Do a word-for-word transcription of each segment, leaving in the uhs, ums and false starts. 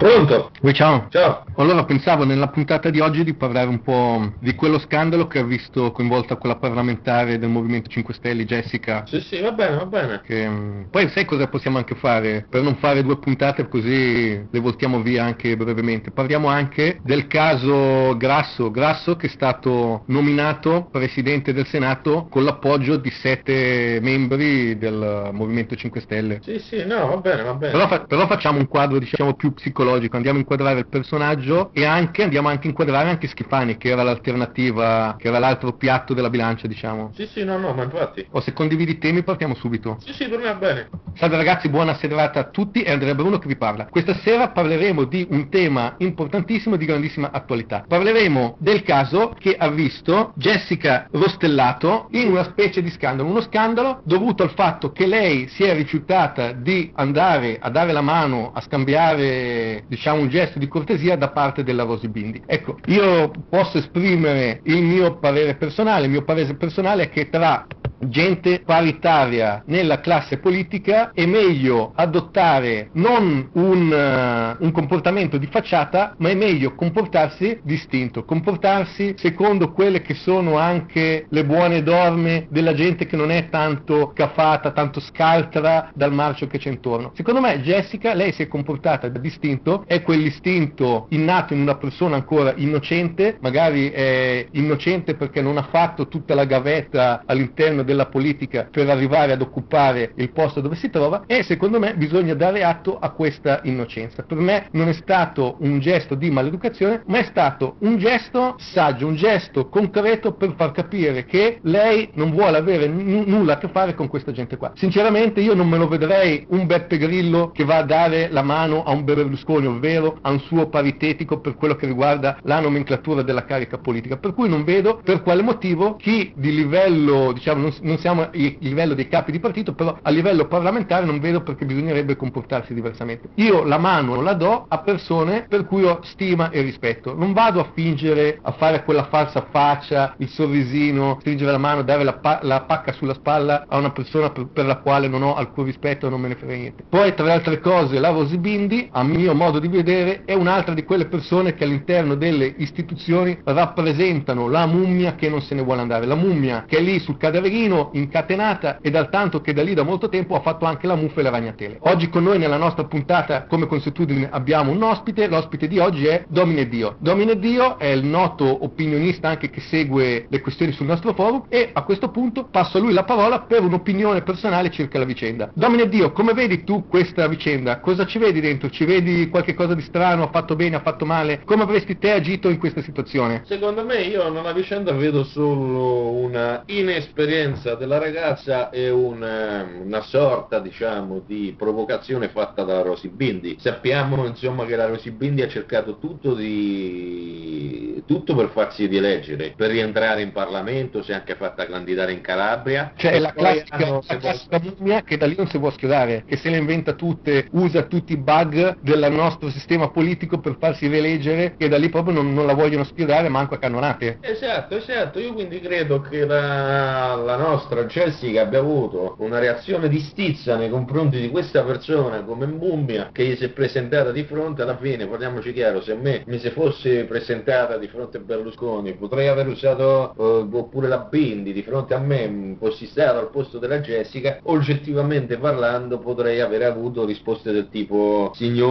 Pronto? Ui, ciao. Ciao. Allora, pensavo nella puntata di oggi di parlare un po' di quello scandalo che ha visto coinvolta quella parlamentare del Movimento cinque Stelle, Jessica. Sì, sì, va bene, va bene. Che, mh, poi sai cosa possiamo anche fare? Per non fare due puntate così le voltiamo via anche brevemente. Parliamo anche del caso Grasso, Grasso che è stato nominato Presidente del Senato con l'appoggio di sette membri del Movimento cinque Stelle. Sì, sì, no, va bene, va bene. Però, fa- però facciamo un quadro diciamo più psicologico, andiamo a inquadrare il personaggio e anche andiamo anche a inquadrare anche Schifani, che era l'alternativa, che era l'altro piatto della bilancia, diciamo. Sì, sì, no, no, ma infatti. O se condividi i temi partiamo subito. Sì, sì, per me va bene. Salve ragazzi, buona serata a tutti, è Andrea Bruno che vi parla. Questa sera parleremo di un tema importantissimo e di grandissima attualità. Parleremo del caso che ha visto Jessica Rostellato in una specie di scandalo, uno scandalo dovuto al fatto che lei si è rifiutata di andare a dare la mano, a scambiare diciamo un gesto di cortesia da parte della Rosy Bindi. Ecco, io posso esprimere il mio parere personale, il mio parere personale è che tra gente paritaria nella classe politica è meglio adottare non un, uh, un comportamento di facciata, ma è meglio comportarsi distinto, comportarsi secondo quelle che sono anche le buone norme della gente che non è tanto cafata, tanto scaltra dal marcio che c'è intorno. Secondo me Jessica, lei si è comportata da distinto, è quell'istinto innato in una persona ancora innocente, magari è innocente perché non ha fatto tutta la gavetta all'interno del della politica per arrivare ad occupare il posto dove si trova e secondo me bisogna dare atto a questa innocenza. Per me non è stato un gesto di maleducazione, ma è stato un gesto saggio, un gesto concreto per far capire che lei non vuole avere n- nulla a che fare con questa gente qua. Sinceramente io non me lo vedrei un Beppe Grillo che va a dare la mano a un Berlusconi, ovvero a un suo paritetico per quello che riguarda la nomenclatura della carica politica, per cui non vedo per quale motivo chi di livello diciamo non non siamo a livello dei capi di partito, però a livello parlamentare non vedo perché bisognerebbe comportarsi diversamente. Io la mano la do a persone per cui ho stima e rispetto, non vado a fingere, a fare quella falsa faccia, il sorrisino, stringere la mano, dare la, pa- la pacca sulla spalla a una persona per, per la quale non ho alcun rispetto e non me ne frega niente. Poi tra le altre cose la Rosy Bindi, a mio modo di vedere, è un'altra di quelle persone che all'interno delle istituzioni rappresentano la mummia che non se ne vuole andare, la mummia che è lì sul caderino incatenata e dal tanto che da lì da molto tempo ha fatto anche la muffa e le ragnatele. Oggi con noi nella nostra puntata come consuetudine abbiamo un ospite, l'ospite di oggi è Domine Dio. Domine Dio è il noto opinionista anche che segue le questioni sul nostro forum e a questo punto passo a lui la parola per un'opinione personale circa la vicenda. Domine Dio, come vedi tu questa vicenda? Cosa ci vedi dentro? Ci vedi qualche cosa di strano? Ha fatto bene? Ha fatto male? Come avresti te agito in questa situazione? Secondo me io nella vicenda vedo solo una inesperienza della ragazza e una, una sorta diciamo di provocazione fatta da Rosy Bindi. Sappiamo insomma che la Rosy Bindi ha cercato tutto di tutto per farsi rieleggere, per rientrare in Parlamento, si è anche fatta candidare in Calabria. Cioè è la classica, hanno, la classica mummia che da lì non si può schierare, che se le inventa tutte, usa tutti i bug del nostro sistema politico per farsi rieleggere e da lì proprio non, non la vogliono schierare manco a cannonate. Esatto, esatto, io quindi credo che la, la nostra Jessica abbia avuto una reazione di stizza nei confronti di questa persona come mummia che gli si è presentata di fronte. Alla fine, parliamoci chiaro, se a me mi si fosse presentata di fronte a Berlusconi potrei aver usato eh, oppure la Bindi di fronte a me fossi stato al posto della Jessica, oggettivamente parlando potrei aver avuto risposte del tipo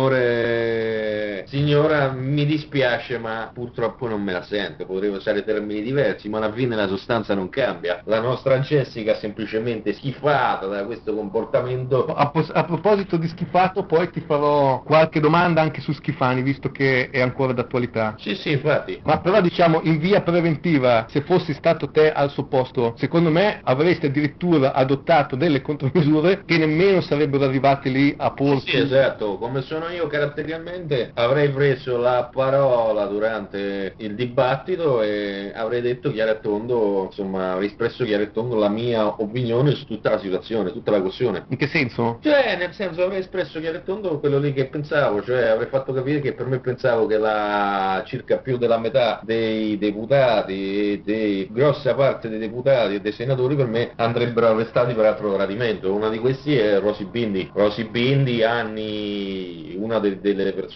signore signora mi dispiace ma purtroppo non me la sento, potrei usare termini diversi ma alla fine la sostanza non cambia. La nostra Jessica semplicemente schifata da questo comportamento. A, pos- a proposito di schifato, poi ti farò qualche domanda anche su Schifani, visto che è ancora d'attualità. Sì, sì, infatti. Ma però diciamo in via preventiva, se fossi stato te al suo posto, secondo me avresti addirittura adottato delle contromisure che nemmeno sarebbero arrivate lì a porti. Sì, sì, esatto, come sono io caratterialmente avrei preso la parola durante il dibattito e avrei detto chiaro e tondo, insomma, avrei espresso chiaro e tondo la mia opinione su tutta la situazione, tutta la questione. In che senso? Cioè, nel senso, avrei espresso chiaro e tondo quello lì che pensavo, cioè avrei fatto capire che per me pensavo che la circa più della metà dei deputati, dei grossa parte dei deputati e dei senatori per me andrebbero arrestati per altro tradimento. Una di questi è Rosy Bindi. Rosy Bindi, anni, una de- delle persone che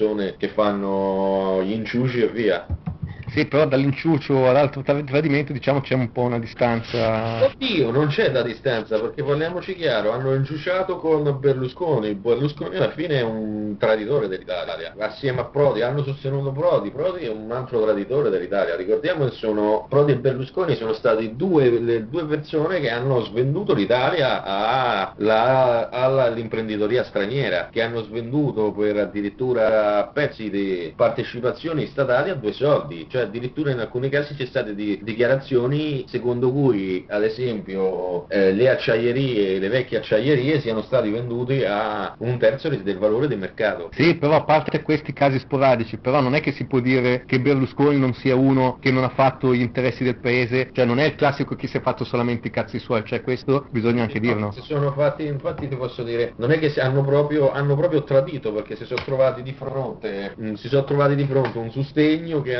che fanno gli inciuci e via. Sì, però dall'inciucio all'altro tra- tradimento diciamo c'è un po' una distanza. Oddio, non c'è da distanza, perché parliamoci chiaro, hanno inciuciato con Berlusconi, Berlusconi alla fine è un traditore dell'Italia, assieme a Prodi, hanno sostenuto Prodi, Prodi è un altro traditore dell'Italia, ricordiamo che sono, Prodi e Berlusconi sono stati due, le due persone che hanno svenduto l'Italia a- la- all'imprenditoria straniera, che hanno svenduto per addirittura pezzi di partecipazioni statali a due soldi, cioè addirittura in alcuni casi c'è state di, dichiarazioni secondo cui ad esempio eh, le acciaierie, le vecchie acciaierie siano stati venduti a un terzo del valore del mercato. Sì, però a parte questi casi sporadici, però non è che si può dire che Berlusconi non sia uno che non ha fatto gli interessi del paese, cioè non è il classico che si è fatto solamente i cazzi suoi, cioè questo bisogna anche dirlo. Si sono fatti, infatti ti posso dire, non è che si hanno proprio, hanno proprio tradito, perché si sono trovati di fronte, mh, si sono trovati di fronte un sostegno che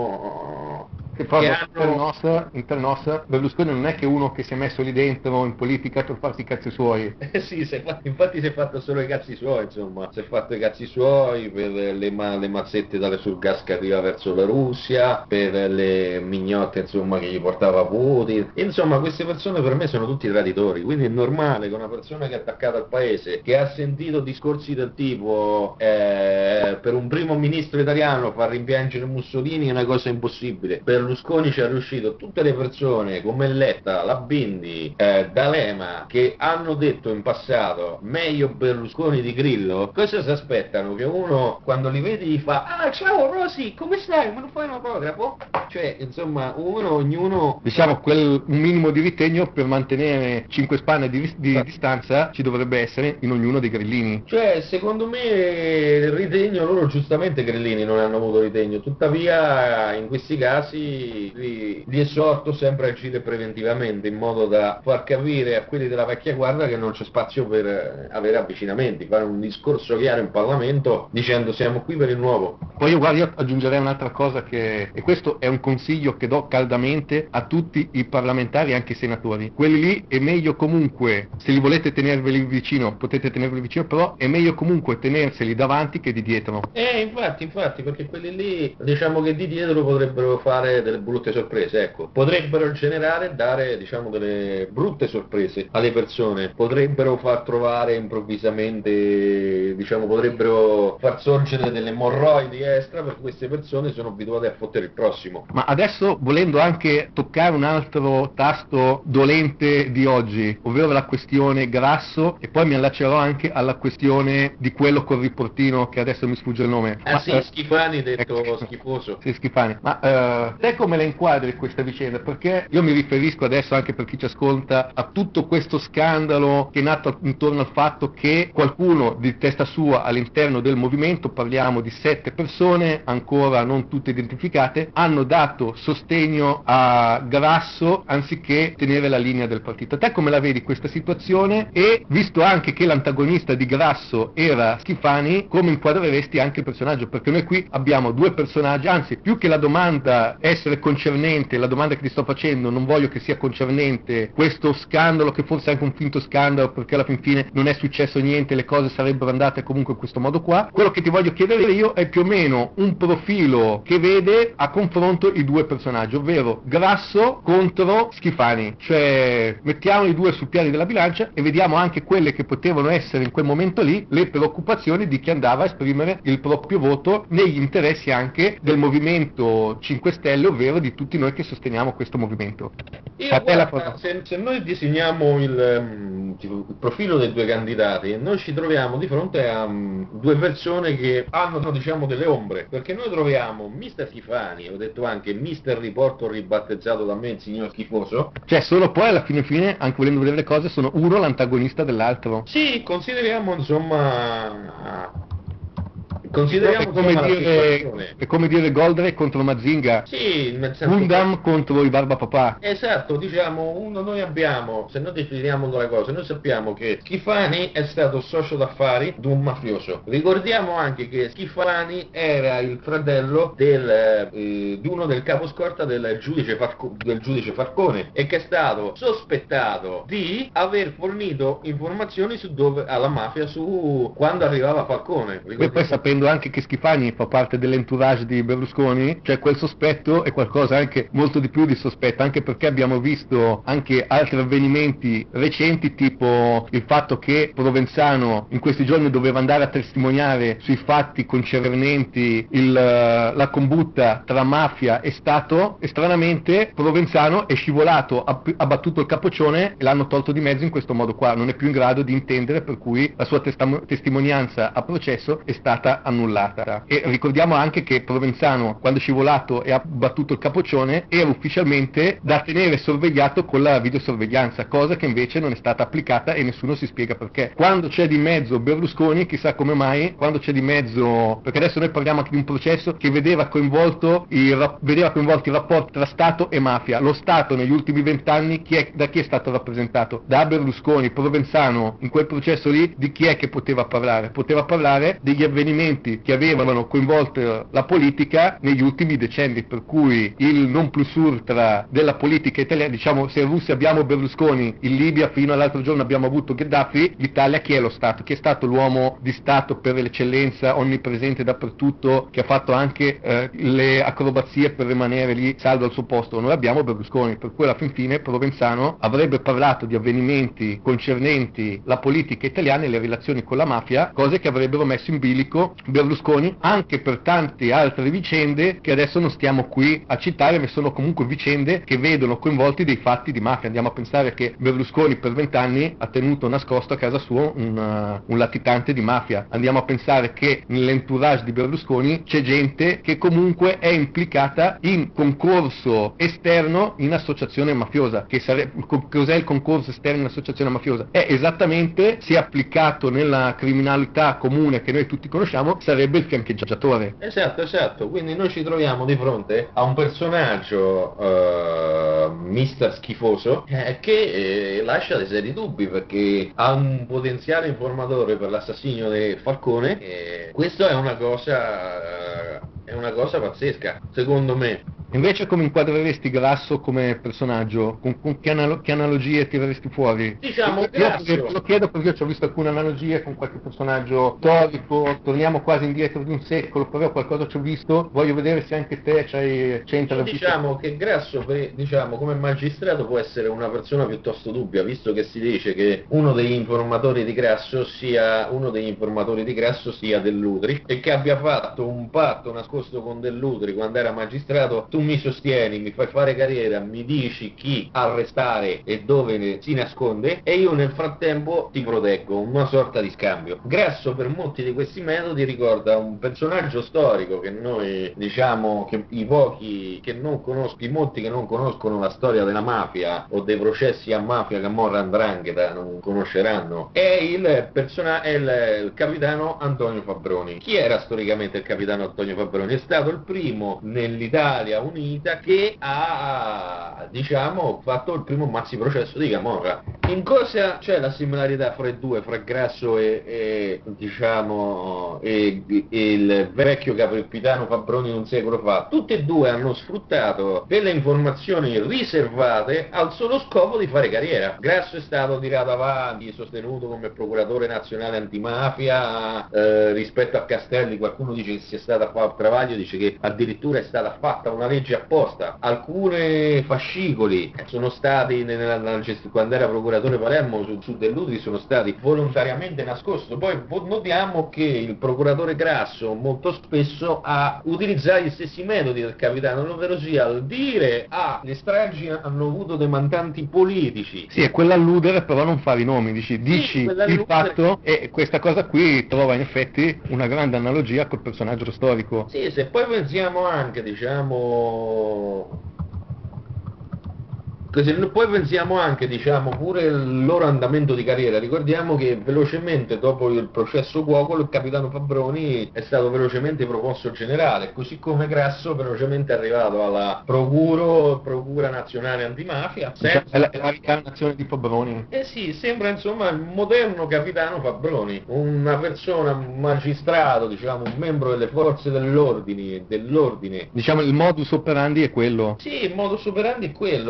hanno Che poi che Inter hanno nos, Inter nos, Berlusconi non è che uno che si è messo lì dentro in politica per farsi i cazzi suoi. Eh sì, si è fatto- infatti si è fatto solo i cazzi suoi, insomma, si è fatto i cazzi suoi per le, ma- le mazzette dalle sul gas che arriva verso la Russia, per le mignotte, insomma, che gli portava Putin. Insomma, queste persone per me sono tutti traditori, quindi è normale che una persona che è attaccata al paese, che ha sentito discorsi del tipo eh, per un primo ministro italiano far rimpiangere Mussolini è una cosa impossibile. Berlusconi ci è riuscito, tutte le persone come Letta, la Bindi, eh, D'Alema, che hanno detto in passato meglio Berlusconi di Grillo, cosa si aspettano? Che uno quando li vedi gli fa ah ciao Rosy, come stai? Me lo fai un autografo? Cioè insomma uno, ognuno Diciamo quel un minimo di ritegno per mantenere cinque spanne di, di distanza ci dovrebbe essere in ognuno dei grillini. Cioè, secondo me il ritegno, loro giustamente Grillini non hanno avuto ritegno, tuttavia in questi casi li, li esorto sempre a agire preventivamente in modo da far capire a quelli della vecchia guardia che non c'è spazio per eh, avere avvicinamenti, fare un discorso chiaro in Parlamento dicendo siamo qui per il nuovo. Poi io guardi, io aggiungerei un'altra cosa che, e questo è un consiglio che do caldamente a tutti i parlamentari e anche i senatori, quelli lì è meglio comunque, se li volete tenerveli vicino, potete tenerveli vicino, però è meglio comunque tenerseli davanti che di dietro. Eh, infatti, infatti, perché quelli lì, diciamo che di dietro potrebbero fare delle brutte sorprese, ecco, potrebbero generare, dare, diciamo, delle brutte sorprese alle persone, potrebbero far trovare improvvisamente, diciamo, potrebbero far sorgere delle emorroidi extra, perché queste persone sono abituate a fottere il prossimo. Ma adesso, volendo anche toccare un altro tasto dolente di oggi, ovvero la questione Grasso, e poi mi allaccerò anche alla questione di quello col riportino che adesso mi sfugge il nome. Ah Ma, sì, eh, Schifani detto ecco, schifoso. sì, Schifani. Ma eh, te come la inquadri questa vicenda? Perché io mi riferisco adesso anche per chi ci ascolta a tutto questo scandalo che è nato intorno al fatto che qualcuno di testa sua all'interno del movimento, parliamo di sette persone, ancora non tutte identificate, hanno dato sostegno a Grasso anziché tenere la linea del partito. Te come la vedi questa situazione? E visto anche che l'antagonista di Grasso era Schifani, come inquadreresti anche il personaggio? Perché noi qui abbiamo due personaggi, anzi più che la domanda essere concernente, la domanda che ti sto facendo non voglio che sia concernente questo scandalo, che forse è anche un finto scandalo perché alla fin fine non è successo niente, le cose sarebbero andate comunque in questo modo qua. Quello che ti voglio chiedere io è più o meno un profilo che vede a confronto i due personaggi, ovvero Grasso contro Schifani, cioè mettiamo i due sul piano della bilancia e vediamo anche quelle che potevano essere in quel momento lì le preoccupazioni di chi andava a esprimere il proprio voto negli interessi anche del Movimento cinque Stelle, ovvero di tutti noi che sosteniamo questo movimento. Io, A te la guarda, parola. se, se noi disegniamo il, ehm, tipo, il profilo dei due candidati, noi ci troviamo di fronte a mm, due persone che hanno, diciamo, delle ombre, perché noi troviamo mister Schifani, ho detto anche mister Riporto ribattezzato da me il signor Schifoso. Cioè solo poi alla fine fine, anche volendo vedere le cose, sono uno l'antagonista dell'altro. Sì, consideriamo insomma È consideriamo come, insomma, la dire, situazione. è come dire Goldrake contro Mazinga, Sì, nel senso Gundam contro i Barbapapà. esatto, diciamo, uno noi abbiamo, se noi definiamo la cosa, noi sappiamo che Schifani è stato socio d'affari di un mafioso. Ricordiamo anche che Schifani era il fratello del, eh, di uno del caposcorta del giudice, Farco- del giudice Farcone e che è stato sospettato di aver fornito informazioni su dove, alla mafia su quando arrivava Falcone. E poi sapendo sapendo anche che Schifani fa parte dell'entourage di Berlusconi, cioè quel sospetto è qualcosa anche molto di più di sospetto, anche perché abbiamo visto anche altri avvenimenti recenti, tipo il fatto che Provenzano in questi giorni doveva andare a testimoniare sui fatti concernenti il, la combutta tra mafia e Stato, e stranamente Provenzano è scivolato, ha, ha battuto il capoccione e l'hanno tolto di mezzo in questo modo qua, non è più in grado di intendere, per cui la sua testam- testimonianza a processo è stata annullata. E ricordiamo anche che Provenzano, quando è scivolato e ha battuto il capoccione, era ufficialmente da tenere sorvegliato con la videosorveglianza, cosa che invece non è stata applicata e nessuno si spiega perché. Quando c'è di mezzo Berlusconi, chissà come mai, quando c'è di mezzo, perché adesso noi parliamo anche di un processo che vedeva coinvolto i, vedeva coinvolti i rapporti tra Stato e mafia. Lo Stato negli ultimi vent'anni chi è, da chi è stato rappresentato? Da Berlusconi. Provenzano in quel processo lì di chi è che poteva parlare? Poteva parlare degli avvenimenti che avevano coinvolto la politica negli ultimi decenni, per cui il non plus ultra della politica italiana, diciamo, se in Russia abbiamo Berlusconi, in Libia fino all'altro giorno abbiamo avuto Gheddafi, l'Italia chi è lo Stato? Chi è stato l'uomo di Stato per l'eccellenza, onnipresente dappertutto, che ha fatto anche eh, le acrobazie per rimanere lì salvo al suo posto? Noi abbiamo Berlusconi, per cui alla fin fine Provenzano avrebbe parlato di avvenimenti concernenti la politica italiana e le relazioni con la mafia, cose che avrebbero messo in bilico Berlusconi anche per tante altre vicende che adesso non stiamo qui a citare, ma sono comunque vicende che vedono coinvolti dei fatti di mafia. Andiamo a pensare che Berlusconi per vent'anni ha tenuto nascosto a casa sua un, uh, un latitante di mafia. Andiamo a pensare che nell'entourage di Berlusconi c'è gente che comunque è implicata in concorso esterno in associazione mafiosa. Che sare... Cos'è il concorso esterno in associazione mafiosa? È esattamente, se applicato nella criminalità comune che noi tutti conosciamo, sarebbe il fiancheggiatore. Esatto, esatto, quindi noi ci troviamo di fronte a un personaggio uh, mister schifoso eh, che eh, lascia dei seri dubbi, perché ha un potenziale informatore per l'assassinio di Falcone e questo è una cosa uh, è una cosa pazzesca, secondo me. Invece come inquadreresti Grasso come personaggio? Con, con che, analo- che analogie tireresti fuori? Diciamo io, Grasso... io lo chiedo perché io ci ho visto alcune analogie con qualche personaggio storico, torniamo quasi indietro di un secolo, però qualcosa ci ho visto, voglio vedere se anche te c'hai, c'hai intravvisto. Diciamo che Grasso, diciamo, come magistrato può essere una persona piuttosto dubbia, visto che si dice che uno degli informatori di Grasso sia uno degli informatori di Grasso sia Dell'Utri e che abbia fatto un patto nascosto con Dell'Utri quando era magistrato. Tu mi sostieni, mi fai fare carriera, mi dici chi arrestare e dove si nasconde e io nel frattempo ti proteggo, una sorta di scambio. Grasso per molti di questi metodi ricorda un personaggio storico che noi diciamo che i pochi che non conoscono, i molti che non conoscono la storia della mafia o dei processi a mafia, camorra, 'ndrangheta non conosceranno, è il, persona- è il, il capitano Antonio Fabroni. Chi era storicamente il capitano Antonio Fabroni? È stato il primo nell'Italia unita che ha, diciamo, fatto il primo maxi processo di camorra. In cosa c'è la similarità fra i due, fra Grasso e, e diciamo e, e il vecchio capitano Fabroni un secolo fa? Tutti e due hanno sfruttato delle informazioni riservate al solo scopo di fare carriera. Grasso è stato tirato avanti, sostenuto come procuratore nazionale antimafia, eh, rispetto a Castelli qualcuno dice che sia stata fatta un travaglio, dice che addirittura è stata fatta una legge apposta. Alcune fascicoli sono stati nella, nella gest- quando era procuratore Palermo su, su Dell'Utri sono stati volontariamente nascosti. Poi notiamo che il procuratore Grasso molto spesso ha utilizzato gli stessi metodi del capitano, ovvero sia al dire ah le stragi hanno avuto dei mandanti politici. Sì, è quell'alludere, però non fare i nomi, dici, Sì, dici il fatto, e questa cosa qui trova in effetti una grande analogia col personaggio storico. Sì, se poi pensiamo anche, diciamo, se poi pensiamo anche, diciamo, pure il loro andamento di carriera, ricordiamo che velocemente dopo il processo Cuocolo il capitano Fabroni è stato velocemente proposto generale, così come Grasso velocemente è arrivato alla procuro, procura nazionale antimafia. Senza... È la, è la ricarnazione di Fabroni. Eh sì, sembra insomma il moderno capitano Fabroni, una persona, un magistrato, diciamo, un membro delle forze dell'ordine, dell'ordine. Diciamo il modus operandi è quello. Sì, il modus operandi è quello, diciamo.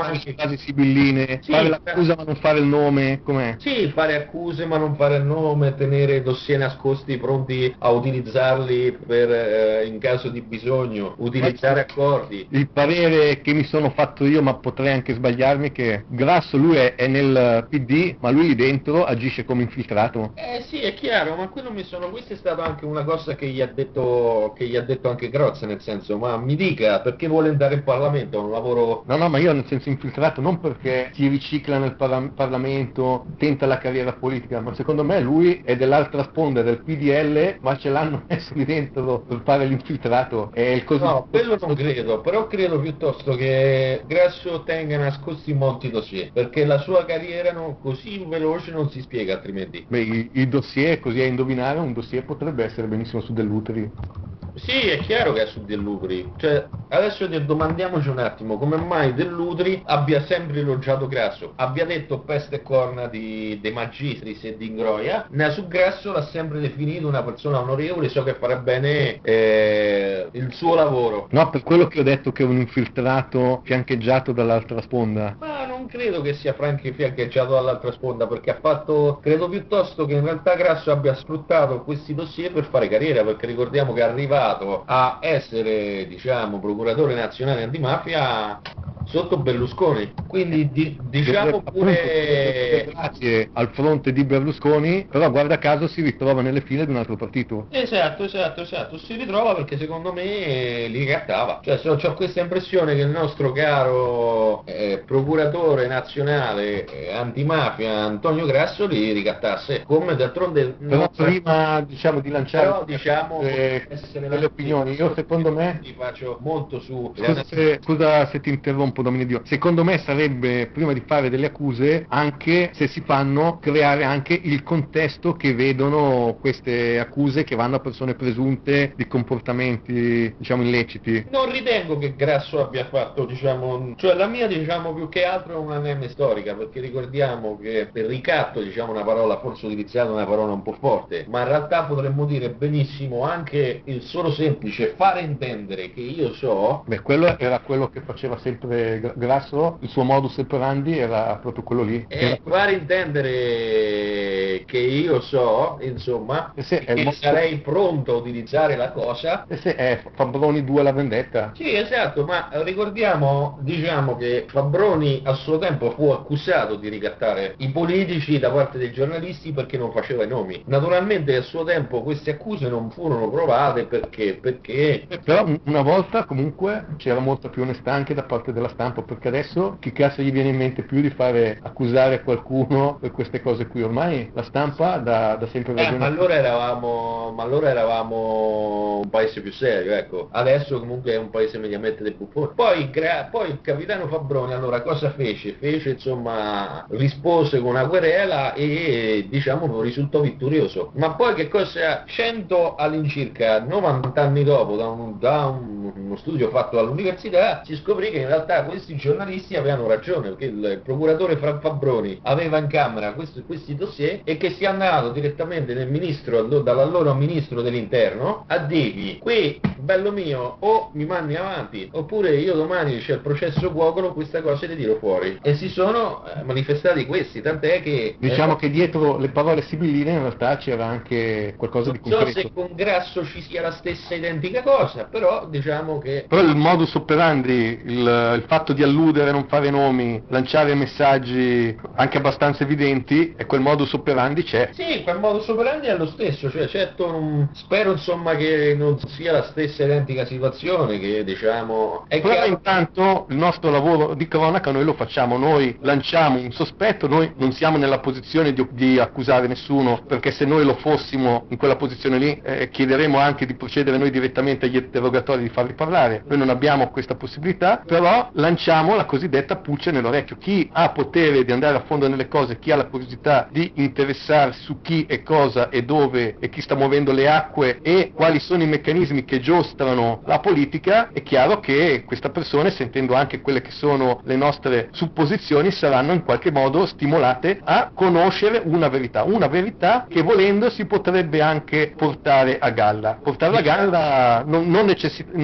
anche frasi sibilline, sì, fare l'accusa ma non fare il nome, com'è? Sì, fare accuse ma non fare il nome, tenere dossier nascosti pronti a utilizzarli per, eh, in caso di bisogno, utilizzare accordi. Il parere che mi sono fatto io, ma potrei anche sbagliarmi, che Grasso lui è, è nel P D, ma lui lì dentro agisce come infiltrato. Eh sì, è chiaro, ma qui non mi sono, questa è stata anche una cosa che gli ha detto, che gli ha detto anche Grozza, nel senso, ma mi dica perché vuole andare in Parlamento, è un lavoro... No, no, ma io nel senso infiltrato non perché si ricicla nel parla- Parlamento, tenta la carriera politica, ma secondo me lui è dell'altra sponda del P D L, ma ce l'hanno messo lì dentro per fare l'infiltrato. È il così. No, quello non credo, però credo piuttosto che Grasso tenga nascosti molti dossier, perché la sua carriera non, così veloce non si spiega altrimenti. Beh, il, il dossier, così a indovinare, un dossier potrebbe essere benissimo su Dell'Uteri. Sì, è chiaro che è su Dell'Utri, cioè adesso domandiamoci un attimo come mai Dell'Utri abbia sempre elogiato Grasso, abbia detto peste e corna di, dei Magistris e di Ingroia, ma su Grasso l'ha sempre definito una persona onorevole, so che farà bene eh, il suo lavoro. No, per quello che ho detto che è un infiltrato fiancheggiato dall'altra sponda. Ma non credo che sia Franchi fiancheggiato dall'altra sponda, perché ha fatto, credo piuttosto che in realtà Grasso abbia sfruttato questi dossier per fare carriera, perché ricordiamo che è arrivato a essere, diciamo, procuratore nazionale antimafia sotto Berlusconi, quindi di, diciamo pure... Grazie al fronte di Berlusconi, però guarda caso si ritrova nelle file di un altro partito. Esatto, esatto, esatto, si ritrova perché secondo me li ricattava, cioè so, ho questa impressione che il nostro caro eh, procuratore nazionale eh, antimafia Antonio Grasso li ricattasse, come d'altronde... Però prima diciamo di lanciare però, diciamo, eh, delle opinioni, io secondo me... ti faccio molto su... Scusa se, scusa se ti interrompo, Domine Dio. Secondo me sarebbe, prima di fare delle accuse, anche se si fanno, creare anche il contesto che vedono queste accuse che vanno a persone presunte di comportamenti, diciamo, illeciti. Non ritengo che Grasso abbia fatto, diciamo, cioè la mia, diciamo, più che altro è una nemme storica, perché ricordiamo che per ricatto, diciamo, una parola, forse utilizzata una parola un po' forte, ma in realtà potremmo dire benissimo anche il solo semplice fare intendere che io so... Beh, quello era quello che faceva sempre Grasso, il suo modus operandi era proprio quello lì. E Era... fare intendere che io so, insomma, E se è che il mo- sarei pronto a utilizzare la cosa. E se è Fabroni due la vendetta? Sì, esatto, ma ricordiamo, diciamo che Fabroni a suo tempo fu accusato di ricattare i politici da parte dei giornalisti perché non faceva i nomi. Naturalmente a suo tempo queste accuse non furono provate perché, perché... Però una volta comunque c'era molta più onestà anche da parte della stampa, perché adesso chi cazzo gli viene in mente più di fare accusare qualcuno per queste cose qui? Ormai la stampa dà, dà sempre ragione. Eh, ma allora eravamo, ma allora eravamo un paese più serio, ecco. Adesso comunque è un paese mediamente dei buffoni. Poi, gra- poi il capitano Fabroni allora cosa fece? Fece insomma, rispose con una querela e diciamo risultò vittorioso. Ma poi che cosa? cento all'incirca, novanta anni dopo, da, un, da un, uno studio fatto all'università, si scoprì che in realtà questi giornalisti avevano ragione, perché il, il procuratore Fra Fabroni aveva in camera questo, questi dossier e che si è andato direttamente nel ministro, dall'allora ministro dell'interno, a dirgli: qui, bello mio, o mi mandi avanti, oppure io domani c'è il processo Cuocolo, questa cosa le tiro fuori. E si sono eh, manifestati questi, tant'è che... Diciamo eh, che dietro le parole sibilline in realtà c'era anche qualcosa di non so concreto. se con Grasso ci sia la stessa identica cosa, però diciamo che... Però il modus operandi, il, il fatto di alludere, non fare nomi, lanciare messaggi anche abbastanza evidenti, e quel modus operandi c'è. Sì, quel modus operandi è lo stesso, cioè certo non- spero insomma che non sia la stessa identica situazione, che diciamo... È Però chiaro... intanto il nostro lavoro di cronaca noi lo facciamo, noi lanciamo un sospetto, noi non siamo nella posizione di, di accusare nessuno, perché se noi lo fossimo in quella posizione lì eh, chiederemo anche di procedere noi direttamente agli interrogatori, di farli parlare. Noi non abbiamo questa possibilità, però lanciamo la cosiddetta pulce nell'orecchio. Chi ha potere di andare a fondo nelle cose, chi ha la curiosità di interessarsi su chi e cosa e dove e chi sta muovendo le acque e quali sono i meccanismi che giostrano la politica, è chiaro che questa persona, sentendo anche quelle che sono le nostre supposizioni, saranno in qualche modo stimolate a conoscere una verità, una verità che volendo si potrebbe anche portare a galla. Portarla a galla non, non, necessi- non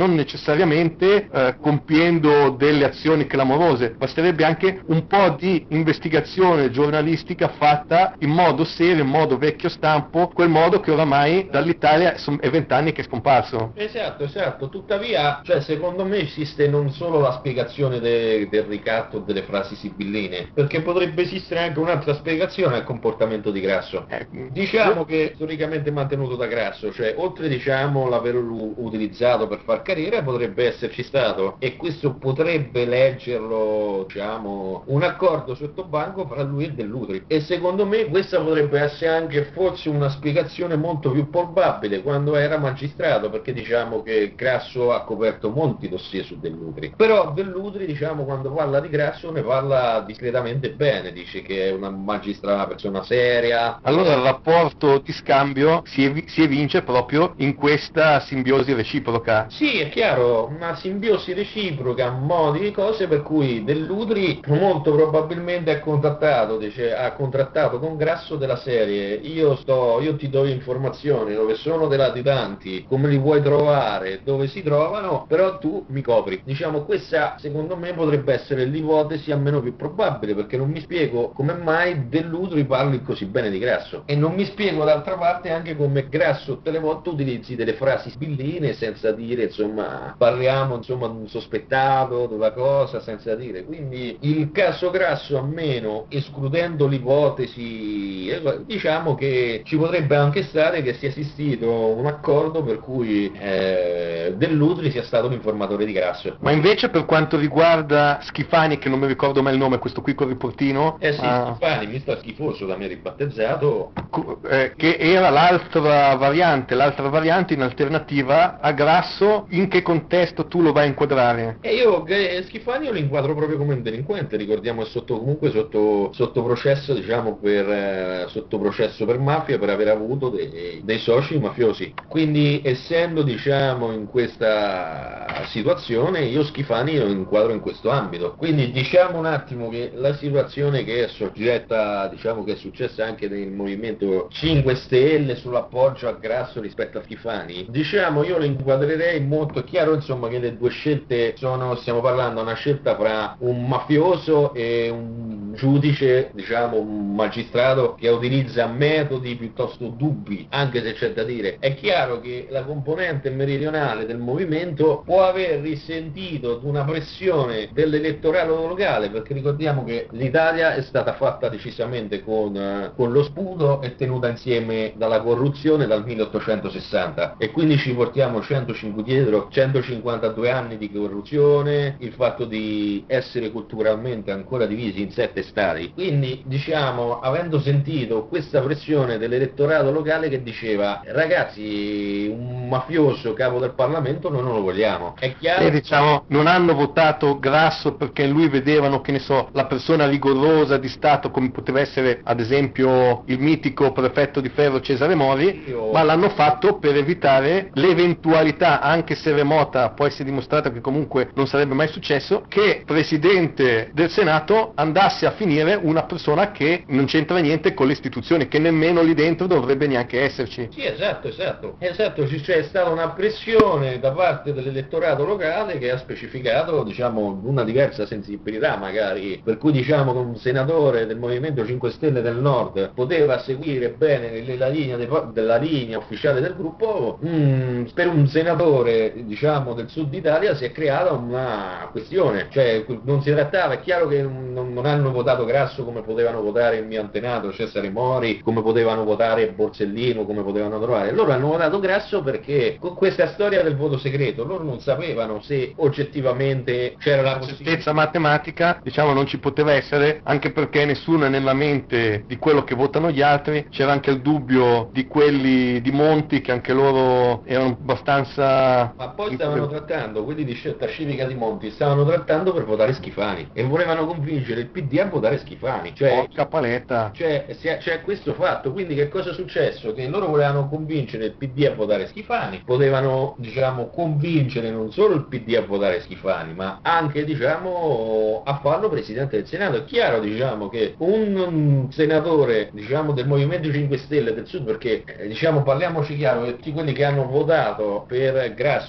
non necessariamente eh, compiendo delle azioni clamorose, basterebbe anche un po' di investigazione giornalistica fatta in modo serio, in modo vecchio stampo, quel modo che oramai dall'Italia è vent'anni che è scomparso. Esatto, esatto, tuttavia, cioè, secondo me esiste non solo la spiegazione de- del ricatto delle frasi sibilline, perché potrebbe esistere anche un'altra spiegazione al comportamento di Grasso. Eh, Diciamo che storicamente mantenuto da Grasso, cioè oltre diciamo l'averlo utilizzato per far carriera, potrebbe esserci stato, e questo potrebbe leggerlo, diciamo, un accordo sotto banco fra lui e Dell'Utri, e secondo me questa potrebbe essere anche forse una spiegazione molto più probabile quando era magistrato, perché diciamo che Grasso ha coperto molti dossier su Dell'Utri, però Dell'Utri, diciamo, quando parla di Grasso ne parla discretamente bene, dice che è una magistrata, una persona seria. Allora il rapporto di scambio si, ev- si evince proprio in questa simbiosi reciproca. Sì, è chiaro, una simbiosi reciproca, modi di cose per cui Dell'Utri molto probabilmente ha contattato, dice, ha contrattato con Grasso della serie, io sto, io ti do informazioni dove sono dei latitanti, come li vuoi trovare, dove si trovano, però tu mi copri. Diciamo, questa secondo me potrebbe essere l'ipotesi almeno più probabile, perché non mi spiego come mai Dell'Utri parli così bene di Grasso, e non mi spiego d'altra parte anche come Grasso tutte le volte utilizzi delle frasi sibilline senza dire, insomma, parliamo insomma di un sospettato, di una cosa, senza dire. Quindi il caso Grasso, almeno escludendo l'ipotesi, eh, diciamo che ci potrebbe anche stare che sia esistito un accordo per cui eh, Dell'Utri sia stato l'informatore di Grasso. Ma invece per quanto riguarda Schifani, che non mi ricordo mai il nome, questo qui col riportino, Eh sì, ah, Schifani, mi sta schifoso da me ribattezzato. cu- eh, che era l'altra variante, l'altra variante in alternativa a Grasso, in che contesto tu lo vai a inquadrare? E io eh, Schifani io lo inquadro proprio come un delinquente, ricordiamo è sotto, comunque sotto, sotto processo, diciamo, per, eh, sotto processo per mafia, per aver avuto dei, dei soci mafiosi. Quindi, essendo, diciamo, in questa situazione, io Schifani lo inquadro in questo ambito. Quindi diciamo un attimo che la situazione che è soggetta, diciamo, che è successa anche nel Movimento cinque Stelle sull'appoggio a Grasso rispetto a Schifani, diciamo, io lo inquadrerei molto chiaro, insomma, che le due scelte sono, stiamo parlando di una scelta fra un mafioso e un giudice, diciamo un magistrato che utilizza metodi piuttosto dubbi, anche se c'è da dire, è chiaro che la componente meridionale del movimento può aver risentito di una pressione dell'elettorato locale, perché ricordiamo che l'Italia è stata fatta decisamente con, eh, con lo sputo e tenuta insieme dalla corruzione dal milleottocentosessanta, e quindi ci portiamo centocinque dietro, centocinquantadue anni di corruzione, il fatto di essere culturalmente ancora divisi in sette stati. Quindi, diciamo, avendo sentito questa pressione dell'elettorato locale che diceva ragazzi, un mafioso capo del Parlamento noi non lo vogliamo, è chiaro. E diciamo, non hanno votato Grasso perché in lui vedevano, che ne so, la persona rigorosa di Stato, come poteva essere ad esempio il mitico prefetto di ferro Cesare Mori, Io- ma l'hanno fatto per evitare l'eventualità, anche se remota, può essere dimostrata che comunque non sarebbe mai successo, che Presidente del Senato andasse a finire una persona che non c'entra niente con le istituzioni, che nemmeno lì dentro dovrebbe neanche esserci. Sì, esatto, esatto, esatto, ci- c'è stata una pressione da parte dell'elettorato locale che ha specificato, diciamo, una diversa sensibilità magari, per cui, diciamo, che un senatore del Movimento cinque Stelle del Nord poteva seguire bene le- la linea, dei pa- della linea ufficiale del gruppo, mm, per un senatore, diciamo, del Sud Italia si è creata una questione, cioè non si trattava, è chiaro che non, non hanno votato Grasso come potevano votare il mio antenato Cesare Mori, come potevano votare Borsellino, come potevano trovare, loro hanno votato Grasso perché con questa storia del voto segreto loro non sapevano se oggettivamente c'era la La possibilità. certezza matematica, diciamo, non ci poteva essere, anche perché nessuno è nella mente di quello che votano gli altri. C'era anche il dubbio di quelli di Monti, che anche loro erano abbastanza... Ma poi stavano trattando, quelli di scelta civica di Monti, stavano trattando per votare Schifani e volevano convincere il P D a votare Schifani. Cioè, Porca paletta. Cioè, c'è, c'è questo fatto, quindi che cosa è successo? Che loro volevano convincere il P D a votare Schifani, potevano, diciamo, convincere non solo il P D a votare Schifani, ma anche, diciamo, a farlo Presidente del Senato. È chiaro, diciamo, che un, un senatore, diciamo, del Movimento cinque Stelle del Sud, perché, eh, diciamo, parliamoci chiaro, che tutti quelli che hanno votato per Grasso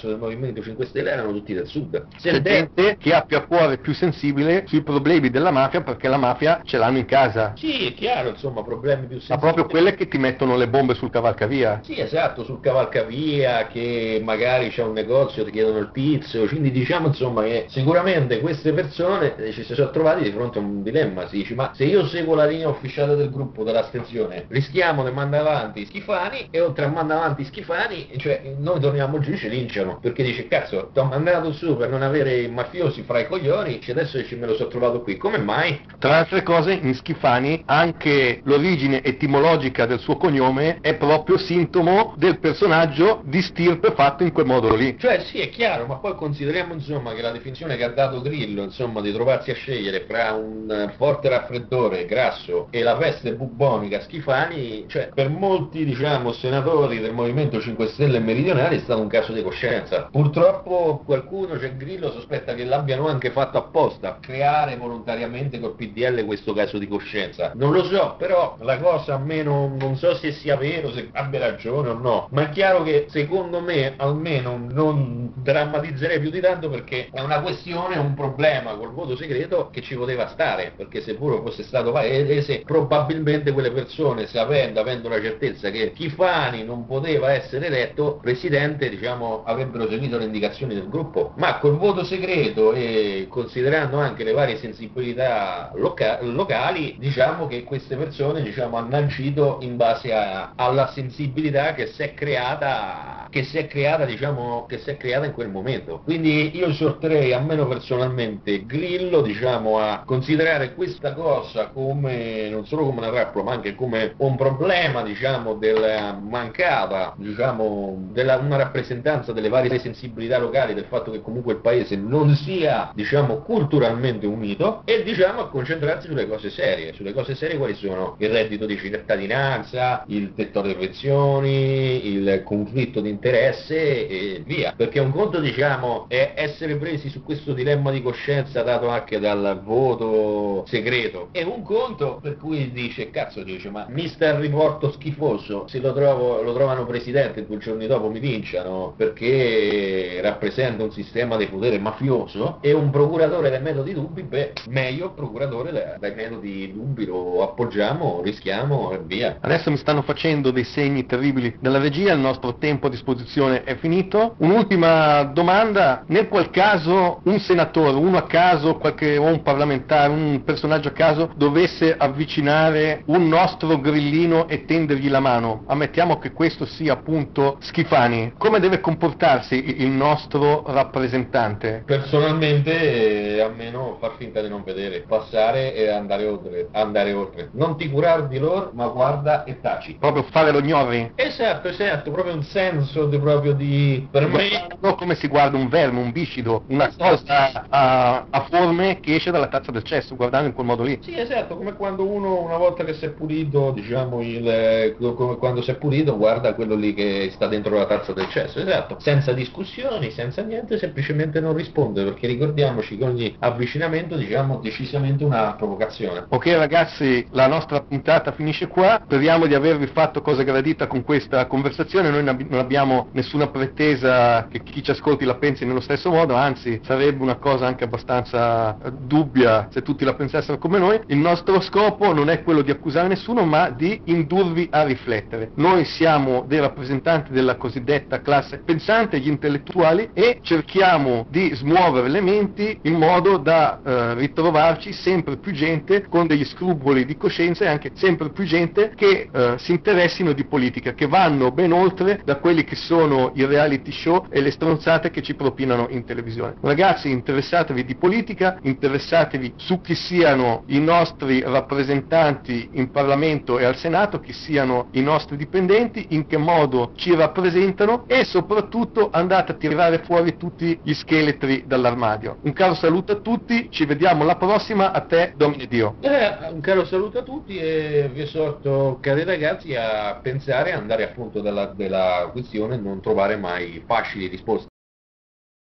del Movimento cinque Stelle erano tutti del sud. C'è gente che ha più a cuore, più sensibile sui problemi della mafia, perché la mafia ce l'hanno in casa. Sì, è chiaro, insomma, problemi più sensibili. Ma proprio quelle che ti mettono le bombe sul cavalcavia. Sì, esatto, sul cavalcavia, che magari c'è un negozio, ti chiedono il tizio, quindi diciamo insomma che sicuramente queste persone eh, ci si sono trovati di fronte a un dilemma, si dice, ma se io seguo la linea ufficiale del gruppo dell'astensione, rischiamo di mandare avanti Schifani, e oltre a mandare avanti Schifani, cioè noi torniamo giù e ci linciano, perché dice, cazzo, ti ho mandato su per non avere i mafiosi fra i coglioni, adesso dice, me lo sono trovato qui, come mai? Tra altre cose, in Schifani anche l'origine etimologica del suo cognome è proprio sintomo del personaggio di stirpe fatto in quel modo lì. Cioè sì, è chiaro, ma poi consideriamo insomma che la definizione che ha dato Grillo, insomma, di trovarsi a scegliere fra un forte raffreddore grasso e la peste bubbonica Schifani, cioè per molti diciamo senatori del Movimento cinque Stelle meridionali è stato un caso di coscienza. Purtroppo qualcuno, cioè Grillo, sospetta che l'abbiano anche fatto apposta, creare volontariamente col P D L questo caso di coscienza. Non lo so, però la cosa a me non, non so se sia vero, se abbia ragione o no, ma è chiaro che secondo me almeno non drammatizzerei più di tanto, perché è una questione, un problema col voto segreto che ci poteva stare, perché se pure fosse stato palese probabilmente quelle persone, sapendo, avendo la certezza che Schifani non poteva essere eletto presidente, diciamo, avrebbero seguito le indicazioni del gruppo, ma col voto segreto e considerando anche le varie sensibilità loca- locali, diciamo che queste persone, diciamo, hanno agito in base a, alla sensibilità che si è creata, che si è creata, diciamo, che si è creata in quel momento. Quindi io esorterei, almeno personalmente, Grillo, diciamo, a considerare questa cosa come, non solo come una trappola, ma anche come un problema, diciamo, della mancata, diciamo, della una rappresentanza delle varie sensibilità locali, del fatto che comunque il paese non sia, diciamo, culturalmente unito, e diciamo a concentrarsi sulle cose serie. Sulle cose serie quali sono? Il reddito di cittadinanza, il tetto alle pensioni, il conflitto di interesse e via. Perché un conto, diciamo, è essere presi su questo dilemma di coscienza dato anche dal voto segreto, e un conto per cui dice, cazzo, dice, ma mister riporto schifoso, se lo, trovo, lo trovano presidente e due giorni dopo mi linciano perché rappresenta un sistema di potere mafioso, e un procuratore dai metodi dubbi, beh, meglio procuratore dai, dai metodi dubbi, lo appoggiamo, rischiamo e via. Adesso mi stanno facendo dei segni terribili dalla regia, il nostro tempo a disposizione è finito. Un'ultima domanda: nel qual caso un senatore, uno a caso, qualche, o un parlamentare, un personaggio a caso, dovesse avvicinare un nostro grillino e tendergli la mano, ammettiamo che questo sia appunto Schifani, come deve comportarsi il nostro rappresentante? Personalmente, eh, almeno far finta di non vedere, passare e andare oltre, andare oltre. Non ti curar di loro, ma guarda e taci. Proprio fare lo gnorri? Esatto, esatto, proprio un senso di, proprio di, per me... No, come si guarda un verme, un viscido, una cosa a, a forme che esce dalla tazza del cesso, guardando in quel modo lì. Sì, esatto, come quando uno, una volta che si è pulito, diciamo, il, come quando si è pulito, guarda quello lì che sta dentro la tazza del cesso, esatto, senza discussioni, senza niente, semplicemente non risponde, perché ricordiamoci che ogni avvicinamento, diciamo, decisamente una provocazione. Ok ragazzi, la nostra puntata finisce qua, speriamo di avervi fatto cosa gradita con questa conversazione, noi non abbiamo nessuna pretesa che chi ci ascolti la pensi nello stesso modo, anzi sarebbe una cosa anche abbastanza dubbia se tutti la pensassero come noi. Il nostro scopo non è quello di accusare nessuno, ma di indurvi a riflettere. Noi siamo dei rappresentanti della cosiddetta classe pensante, gli intellettuali, e cerchiamo di smuovere le menti in modo da eh, ritrovarci sempre più gente con degli scrupoli di coscienza, e anche sempre più gente che eh, si interessino di politica, che vanno ben oltre da quelli che sono i reality show e le stronzate che ci propinano in televisione. Ragazzi, interessatevi di politica, interessatevi su chi siano i nostri rappresentanti in Parlamento e al Senato, chi siano i nostri dipendenti, in che modo ci rappresentano, e soprattutto andate a tirare fuori tutti gli scheletri dall'armadio. Un caro saluto a tutti, ci vediamo alla prossima, a te Domine Dio. Eh, un caro saluto a tutti e vi esorto, cari ragazzi, a pensare, a andare appunto dalla, della questione, non trovare mai facili risposte.